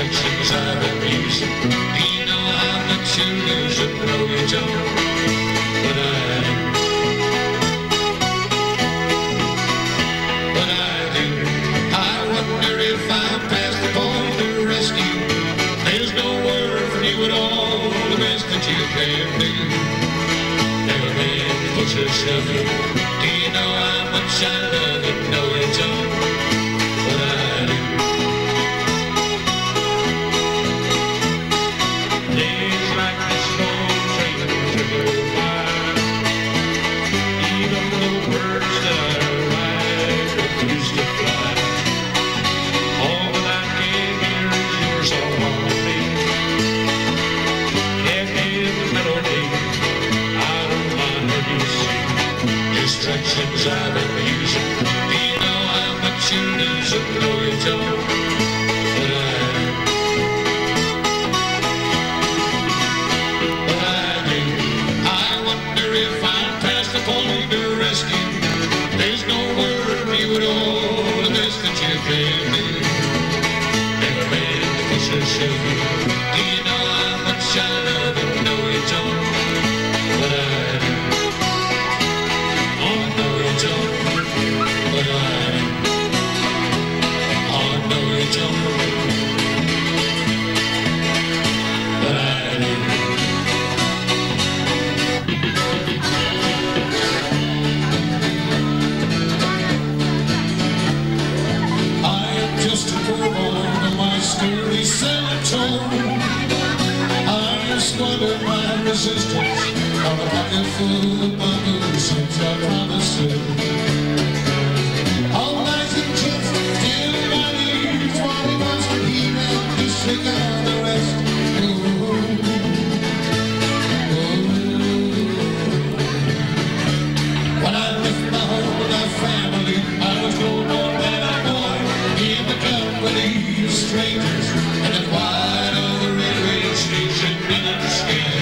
distractions I've been using. Do you know how much you lose and know you don't? But I do. I wonder if I'm past the point of rescue. There's no word from you at all, the best that you can do. Never been pushed or shoved. Do you know how much I love it? No, you don't. But I do. Days like this long train to go by, even the birds that I ride refuse to fly. All that I can hear is your song on me. Can't hear the melody out of my head, you see. Distractions I've been using. Do you know how much you lose and know you don't? But I do. I wonder if I'm past the point of rescue. There's no word from you at all, the best that you can do. Never been to push or shove. Do you know how much I love it? No, you don't. But I do. Oh, no, you don't. But I do. Oh, no, you don't. But I do. I am just a poor boy, but my story seldom told. I squandered my resistance on a pocket full of bubbles since I promised it. All nice and just till my knees, while he wants to heat and disregard the rest. When I left my home with my family, I was no more than a boy in the company of strangers, and then wide on the railway station in the sky.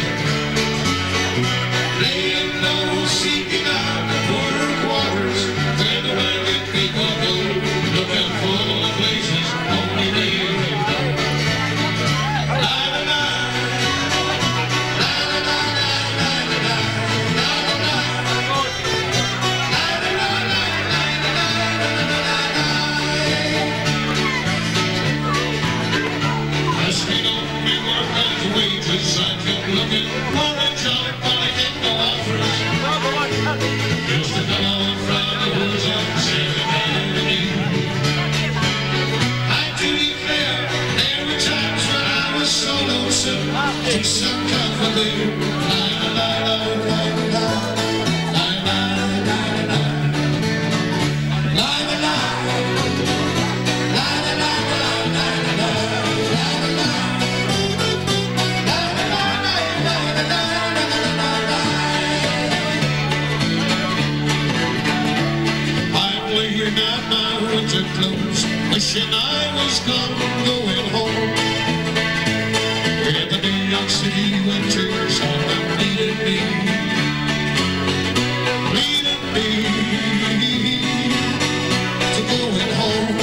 Laying low, seeking out the poorer quarters, where the ragged people go, looking for the places only they know. La la la, la la la, la la la, la la la, la la la, la la la. I stayed on me work as wages. I kept looking for a job, but I get no offers. Just a fellow from the woods of Santa Anthony. I do declare there were times when I was so lonesome, took some comfort there. La la la la la la la la la la la la. Laying out my winter clothes, wishing I was gone, going home. In the New York City winter, someone needed me, to going home.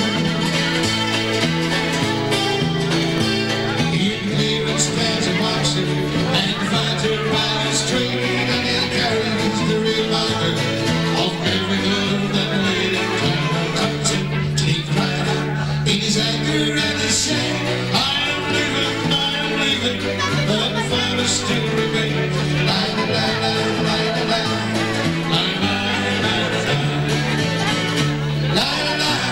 In Cleveland's fancy boxer, and finds her riding straight, and he carries the reminder of every love that laid in time. Take right out in his anger and his shame. I am leaving, but the fire still remains. La la la la la la la la la la la la.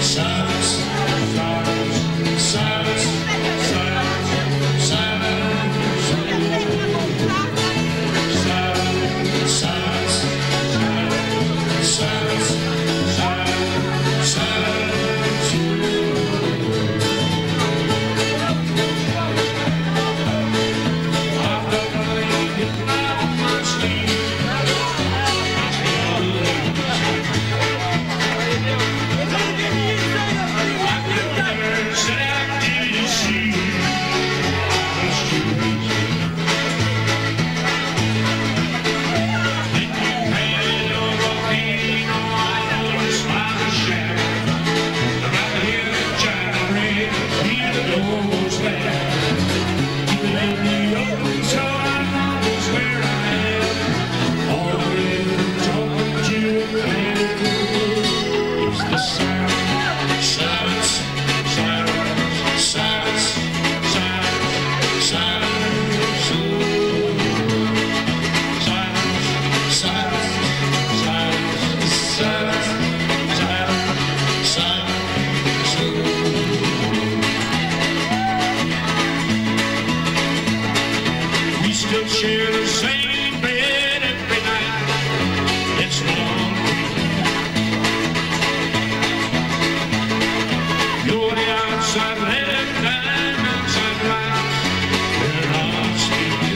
Share the same bed every night. It's long. You're the outside left and outside right. We're not sleeping.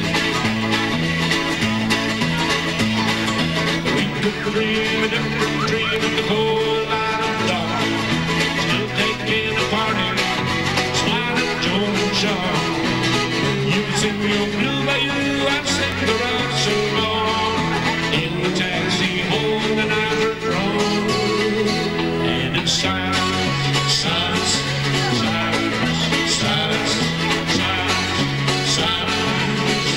We could dream a different dream in the cold light of dawn. Still taking a party, smiling Joe and Shaw. You sing your blue bayou, I sing the rock so long. In the taxi home the night we're drawn. And it's silence, silence, silence, silence, silence, silence,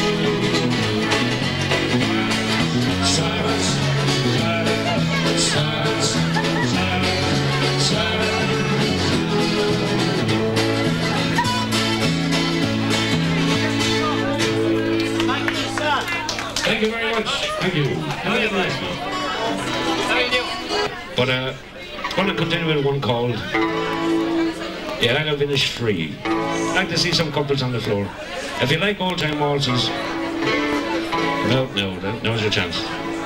silence, silence, silence, silence. Thank you very much. Thank you. How are you doing? But I'm going to continue with one called Yeah, I'll finish free. I'd like to see some couples on the floor. If you like old-time waltzes, now's your chance.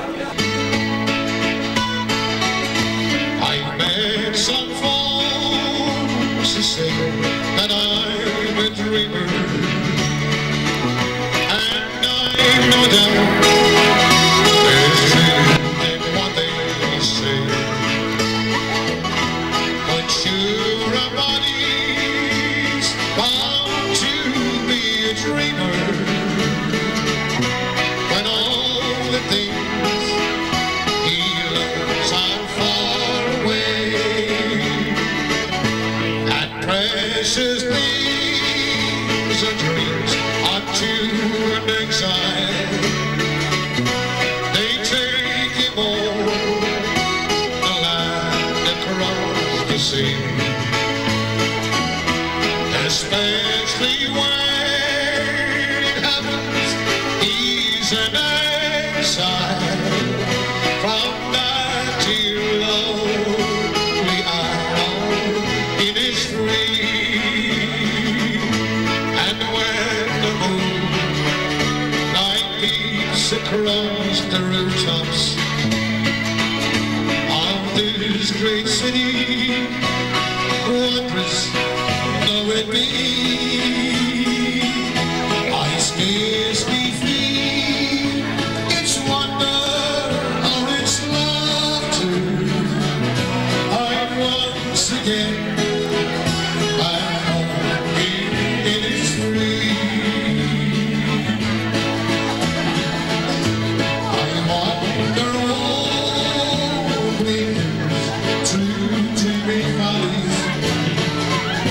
I met some folks who say that I'm a dreamer, and I know them. There's truth in what they say, but sure a body's bound to be a dreamer when all the things he loves are far away. And precious things and dreams are to an exile. They take him over the land across the sea, especially when it happens he's an exile from that dear lonely isle. It is free, and when the moonlight beats across the rooftops of this great city, wondrous though it be, I scarcely feel its wonder or its laughter. I'm once again back home. It is free. I wander all winds through dreamy valleys,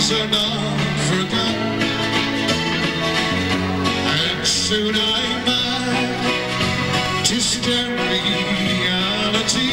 things are not forgotten, and soon I'm back to stare reality.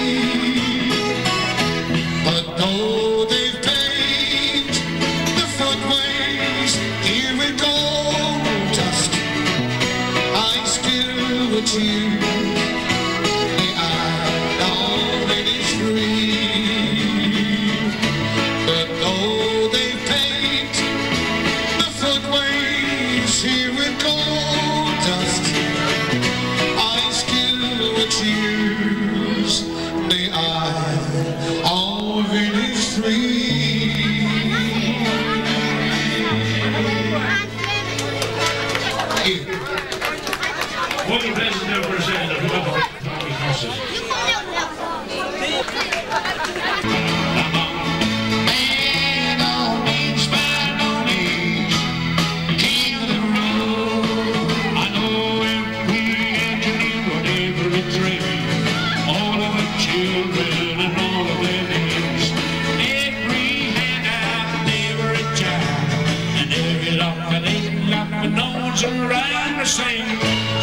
But though they've paved the footways here with gold dust, I still would choose the isle in its green. But though they've paved the footways here with gold dust, I still would choose the isle of Innisfree. What do you plan to do for a second if you want to talk horses? Man on each, man on each, king of the road. I know every engineer on every train, all of the children and all of their names, every handout and every child, and every lock and eight lock and no one's around the same.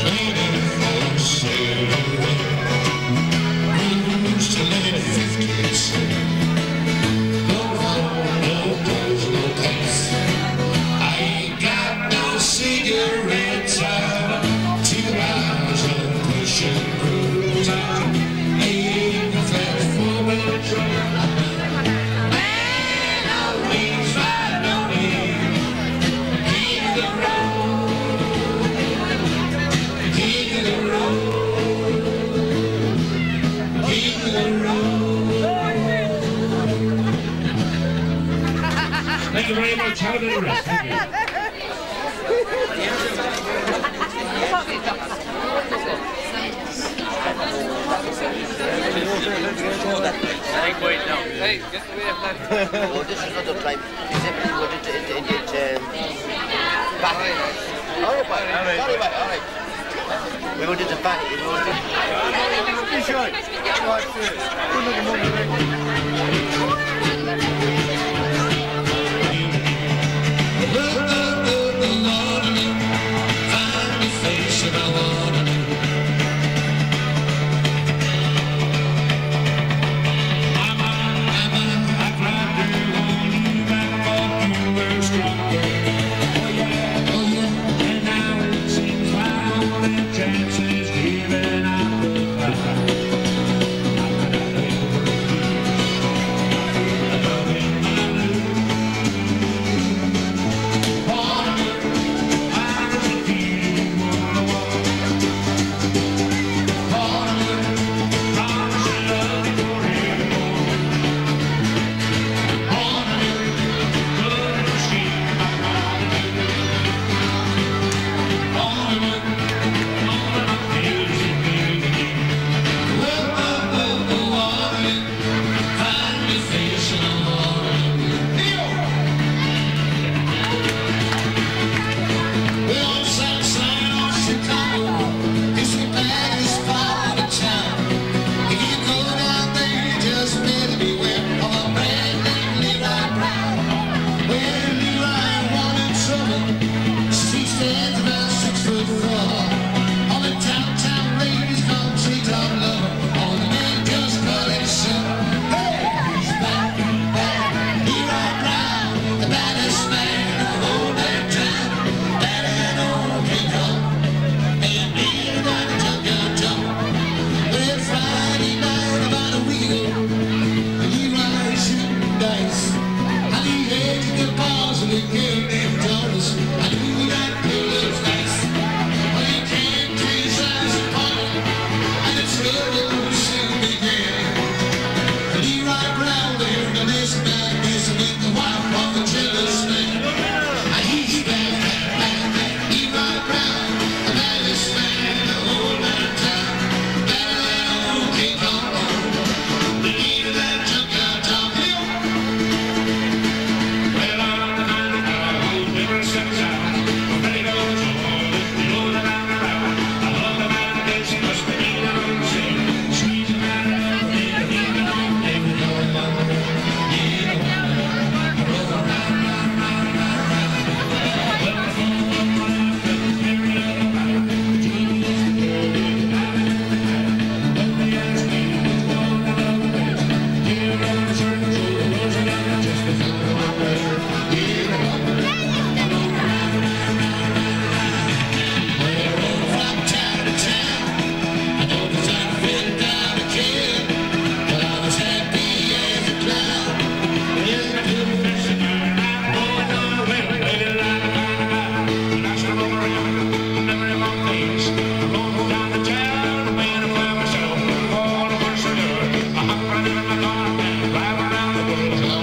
Thank you very much. Have a good rest. Thank you. Hey, get the way of that. Oh, this is not the tribe. Except you got it back. Alright, alright. We go to the back. You should. Look up the Waterloo, find the face of our Waterloo. I tried to hold you back, but you were stronger. Oh yeah, And now it seems my only chance is giving up the fight. How could I ever be loving my lose? I was a feeling one promise to love you forevermore. Good machine, my Waterloo. All of my fears are big again. look up the Waterloo, find the face of our Waterloo. The old south side of Chicago is the baddest part of town. If you go down there, you just better beware of a brand named Levi Brown. When Levi wanted trouble, she stands about 6'4". All the downtown ladies come treat our lover. All the men just call him son. Hey, he's back, Levi Brown, the baddest man of the whole damn town. Better than old King Kong, and better than a junkyard John. Well, Friday night about a week ago, Levi shooting dice. I knew he had to get balls with a girl named Doris. I knew that girl was nice. Well, you can't criticize a party, and the trouble soon began. Levi Brown there, the next man is with the wife of a jealous man. And he's back, Levi Brown, the baddest man in the whole damn town. Better than old King Kong, the leader of that junkyard Tom. Well, I'm the man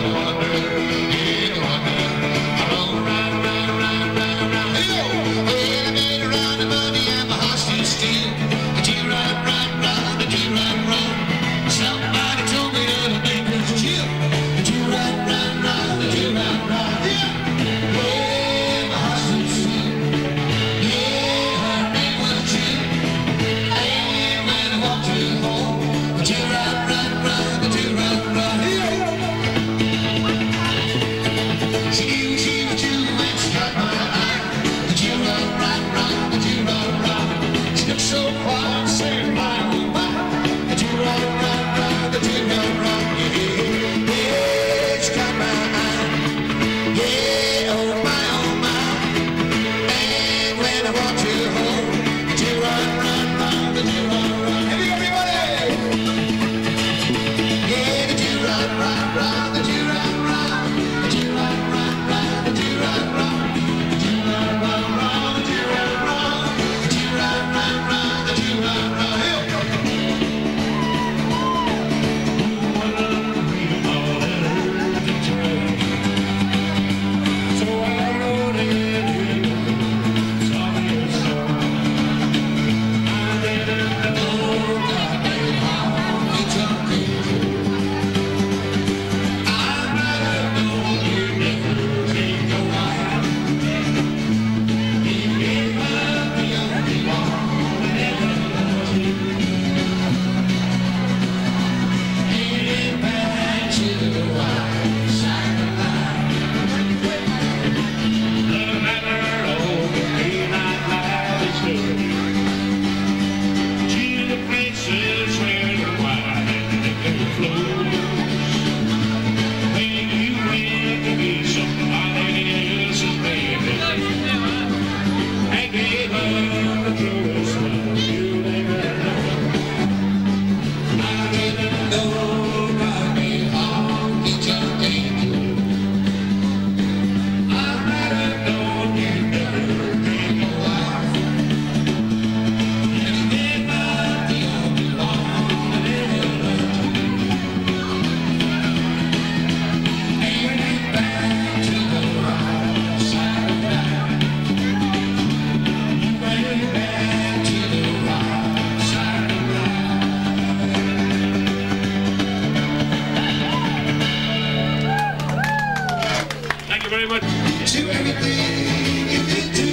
Very much. To everything you can do,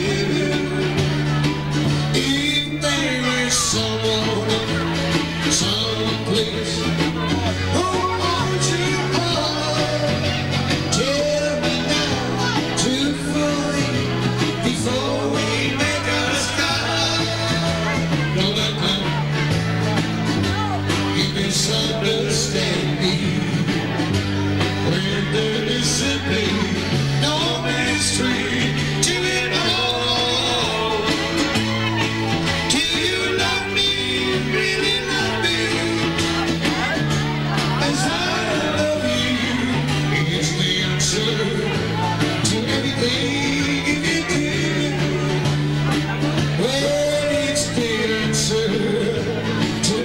if there is someone, someplace, who wants you all, tell me now, truthfully, before we make a start. Don't let them, you misunderstand me, when there is simply no mystery to it all. Do you love me, really love me, as I love you? It's the answer to everything you do. Well, it's the answer to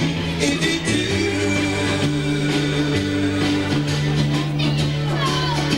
everything you do.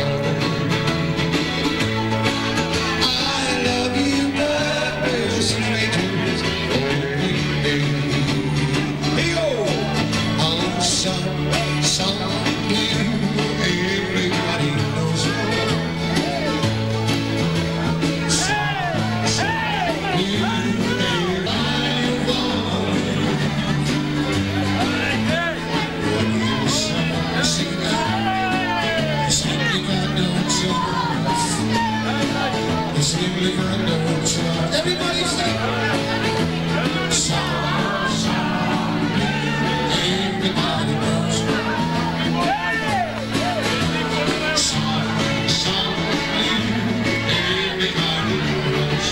Everybody say everybody knows. Everybody knows.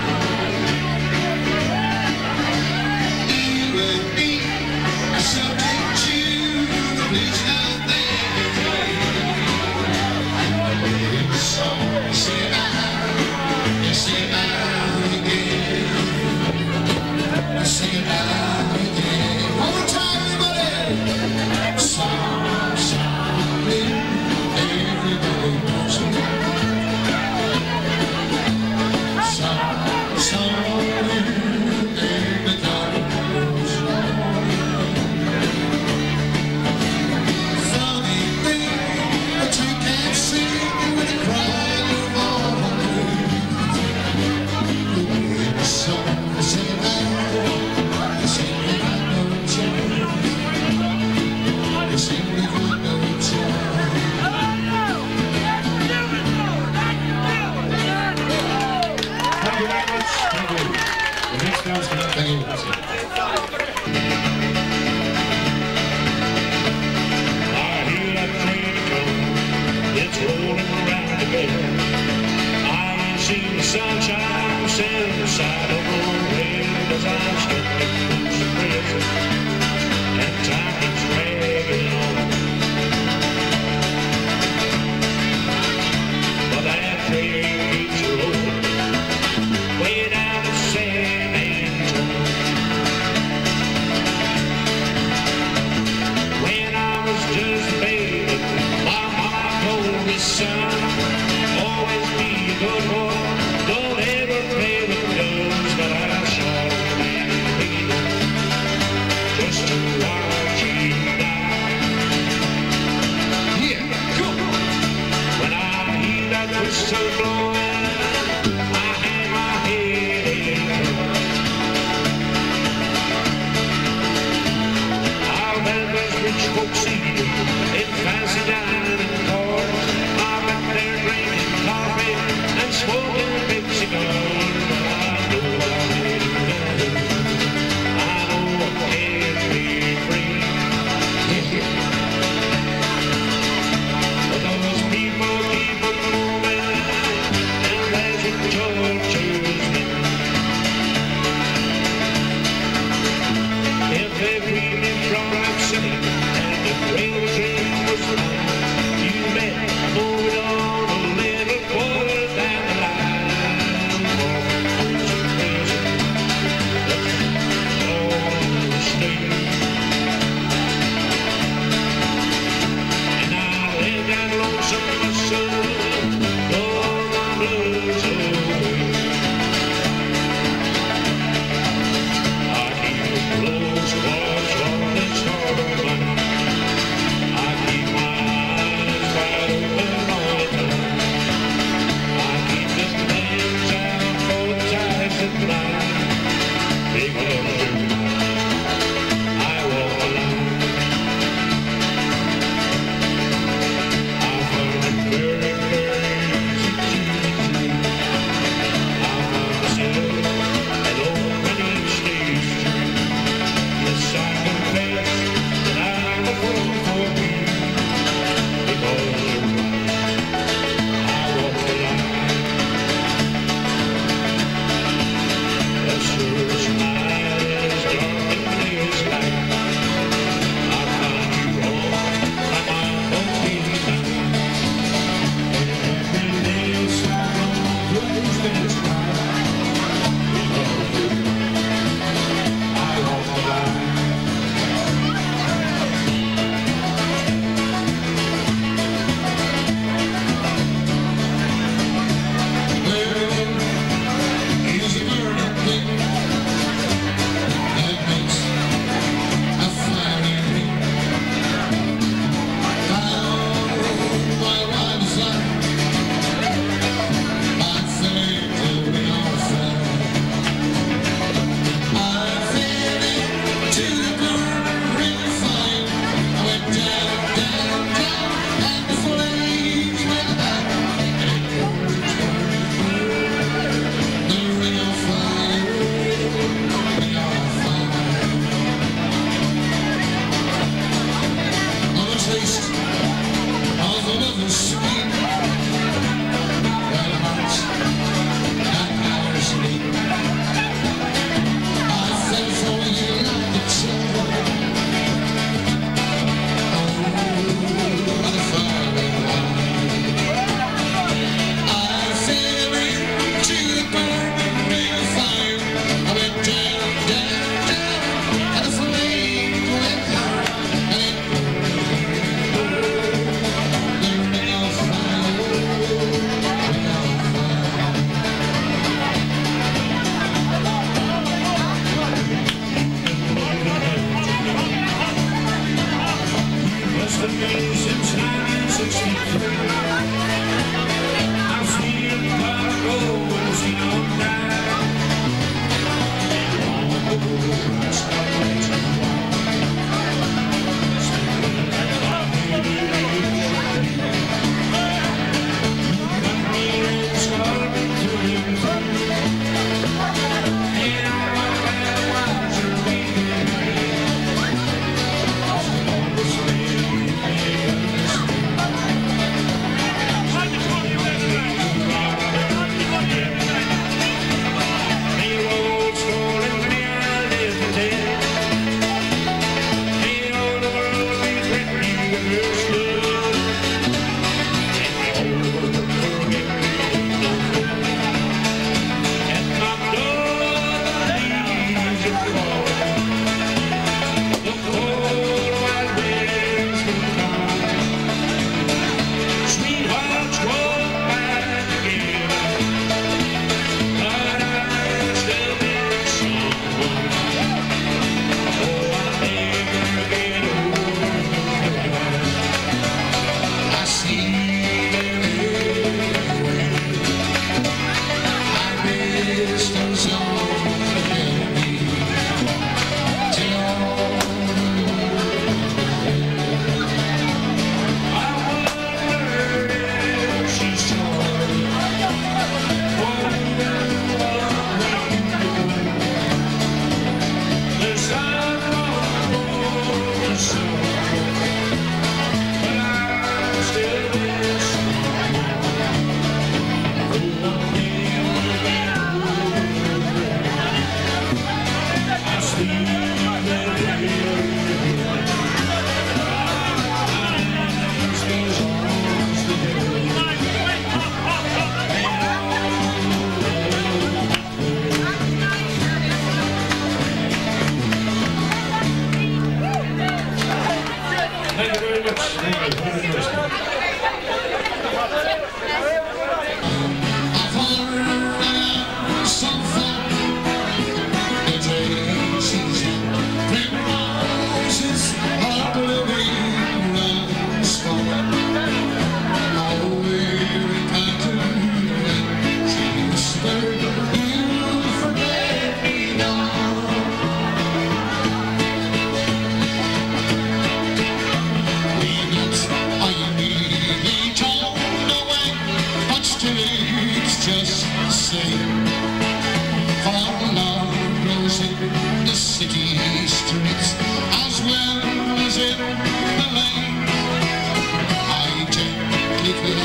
You and me are subject to the bleach out there. So say bye, say bye again. Say bye again. One more time, everybody. Someday, everybody knows. Sunshine sitting beside the roadway as I'm stuck in some prison, and time is dragging on. But that train keeps rolling way down to San Antonio. When I was just a baby, my mama told me, son, always be a good boy. Don't ever play with guns, but I shot a man just to watch him die. Yeah, go! When I hear that whistle blowing, I hang my head. I'll bet those rich folks eat in fancy dining cars. I bet they're drinking coffee and smoking Pepsi cigars. But I know I ain't done. I know I can't be free. But those people keep on moving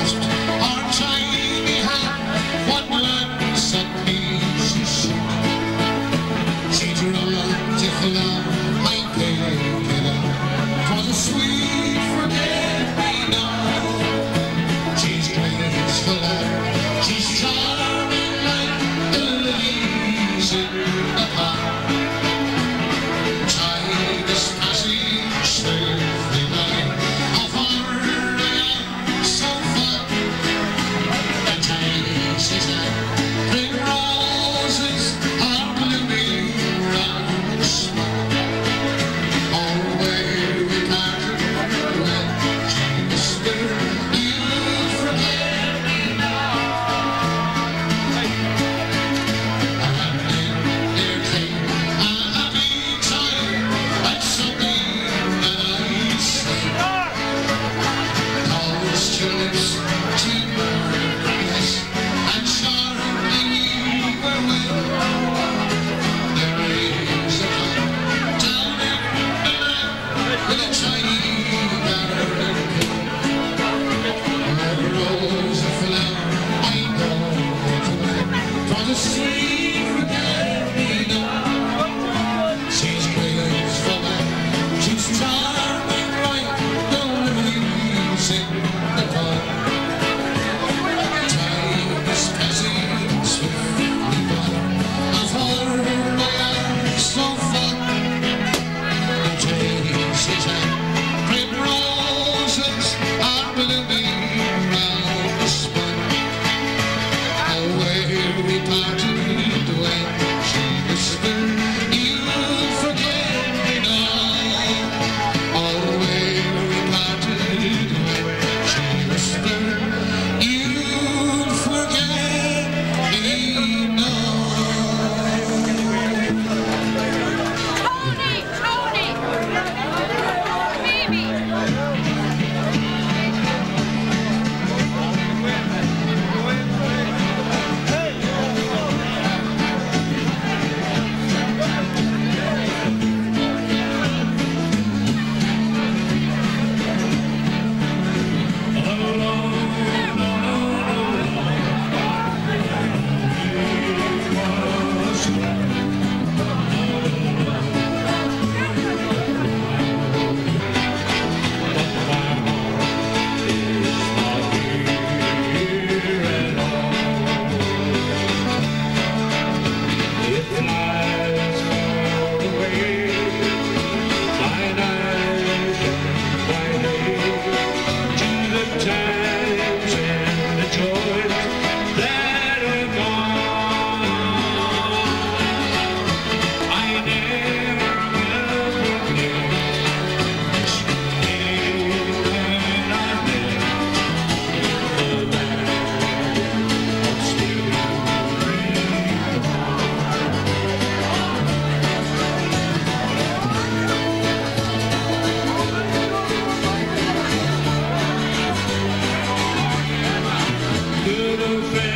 clasped our tiny hand. Wonderland sunbeams she shone. She drew a different love, I gave it up. 'Twas a sweet forget-me-not. She's graceful and she's charming like the lilies in the park. Tide is passing swiftly by, how far I am so far. The tide says that red roses are blooming round the spot. Oh, where we parted when she whispered, "You'll forget me not." And then there came a happy time, and something that I said caused your lips to press, and sharply we were wed. There is a cloud down in the land with a tiny garden. A rose, a flower, I know it well. 'Twas a sweet forget-me-not. She's graceful and she's charming like the lilies in the park. Time is passing swiftly by, how far I am so far. The daisies and red roses are blooming round the spot. Oh, where we parted when she whispered, "You'll forget me not." Oh, where we parted when she whispered, "You'll forget me not." Tony! Baby! Good old friend.